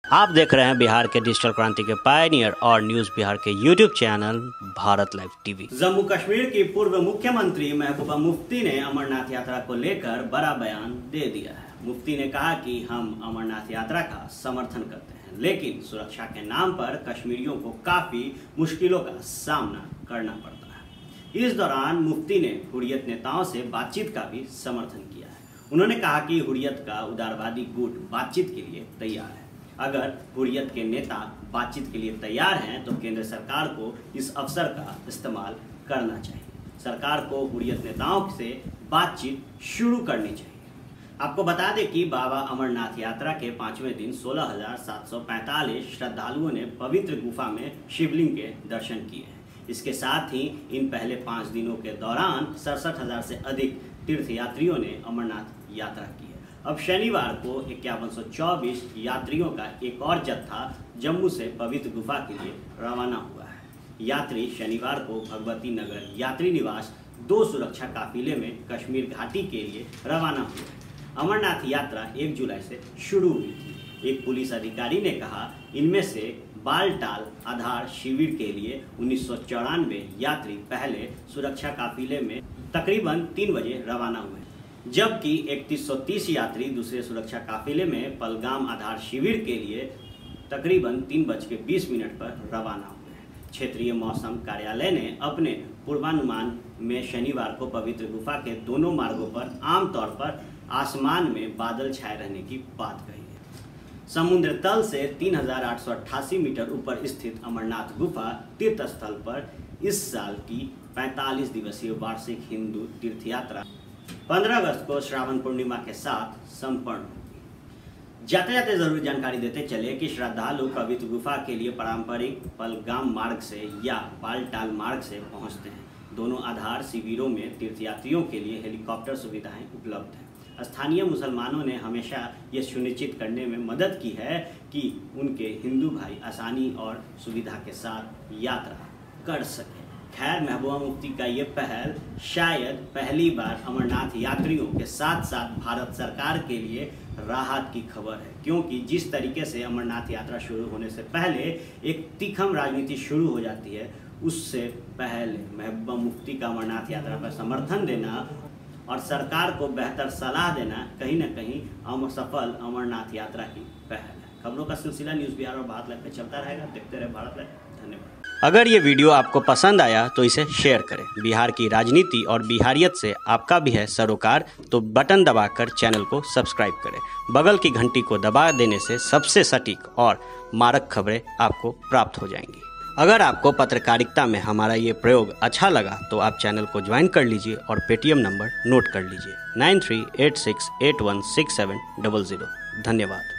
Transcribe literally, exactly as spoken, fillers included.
आप देख रहे हैं बिहार के डिजिटल क्रांति के पायनियर और न्यूज बिहार के YouTube channel Bharat live TV. Jammu Kashmir की पूर्व मुख्यमंत्री महबूबा मुफ्ती ने अमरनाथ यात्रा को लेकर बड़ा बयान दे दिया है। मुफ्ती ने कहा कि हम अमरनाथ यात्रा का समर्थन करते हैं, लेकिन सुरक्षा के नाम पर कश्मीरियों को काफी मुश्किलों का सामना करना पड़ता है। इस दौरान मुफ्ती ने हुर्रियत नेताओं से बातचीत का भी समर्थन किया है। उन्होंने कहा कि हुर्रियत का उदारवादी गुट बातचीत के लिए तैयार है। अगर हुर्रियत के नेता बातचीत के लिए तैयार हैं तो केंद्र सरकार को इस अवसर का इस्तेमाल करना चाहिए। सरकार को हुर्रियत नेताओं से बातचीत शुरू करनी चाहिए। आपको बता दें कि बाबा अमरनाथ यात्रा के पांचवें दिन सोलह हजार सात सौ पैंतालीस श्रद्धालुओं ने पवित्र गुफा में शिवलिंग के दर्शन किए हैं। इसके साथ ही इन पहले पाँच दिनों के दौरान सड़सठ हजार से अधिक तीर्थयात्रियों ने अमरनाथ यात्रा की है। अब शनिवार को इक्यावन सौ चौबीस यात्रियों का एक और जत्था जम्मू से पवित्र गुफा के लिए रवाना हुआ है। यात्री शनिवार को भगवती नगर यात्री निवास दो सुरक्षा काफिले में कश्मीर घाटी के लिए रवाना हुए हैं। अमरनाथ यात्रा एक जुलाई से शुरू हुई थी। एक पुलिस अधिकारी ने कहा, इनमें से बालटाल आधार शिविर के लिए उन्नीस सौ चौरानवे यात्री पहले सुरक्षा काफिले में तकरीबन तीन बजे रवाना हुए, जबकि इकतीस सौ तीस यात्री दूसरे सुरक्षा काफिले में पलगाम आधार शिविर के लिए तकरीबन तीन बज के बीस मिनट पर रवाना हुए हैं। क्षेत्रीय मौसम कार्यालय ने अपने पूर्वानुमान में शनिवार को पवित्र गुफा के दोनों मार्गों पर आमतौर पर आसमान में बादल छाए रहने की बात कही है। समुद्र तल से तीन हजार आठ सौ अट्ठासी मीटर ऊपर स्थित अमरनाथ गुफा तीर्थ स्थल पर इस साल की पैंतालीस दिवसीय वार्षिक हिंदू तीर्थ यात्रा पंद्रह अगस्त को श्रावण पूर्णिमा के साथ संपन्न होगी। जाते जाते जरूर जानकारी देते चले कि श्रद्धालु पवित्र गुफा के लिए पारंपरिक पलगाम मार्ग से या बालटाल मार्ग से पहुंचते हैं। दोनों आधार शिविरों में तीर्थयात्रियों के लिए हेलीकॉप्टर सुविधाएं उपलब्ध हैं। स्थानीय मुसलमानों ने हमेशा ये सुनिश्चित करने में मदद की है कि उनके हिंदू भाई आसानी और सुविधा के साथ यात्रा कर सकें। खैर, महबूबा मुफ्ती का ये पहल शायद पहली बार अमरनाथ यात्रियों के साथ साथ भारत सरकार के लिए राहत की खबर है, क्योंकि जिस तरीके से अमरनाथ यात्रा शुरू होने से पहले एक तीखम राजनीति शुरू हो जाती है, उससे पहले महबूबा मुफ्ती का अमरनाथ यात्रा पर समर्थन देना और सरकार को बेहतर सलाह देना कहीं ना कहीं अमर सफल अमरनाथ यात्रा की पहल है। खबरों का सिलसिला न्यूज़ बिहार और भारत लाइव पे चलता रहेगा। देखते रहे भारत लाइव। धन्यवाद। अगर ये वीडियो आपको पसंद आया तो इसे शेयर करें। बिहार की राजनीति और बिहारियत से आपका भी है सरोकार, तो बटन दबाकर चैनल को सब्सक्राइब करें। बगल की घंटी को दबा देने से सबसे सटीक और मारक खबरें आपको प्राप्त हो जाएंगी। अगर आपको पत्रकारिता में हमारा ये प्रयोग अच्छा लगा तो आप चैनल को ज्वाइन कर लीजिए और पेटीएम नंबर नोट कर लीजिए nine three eight six eight one six seven double zero. धन्यवाद।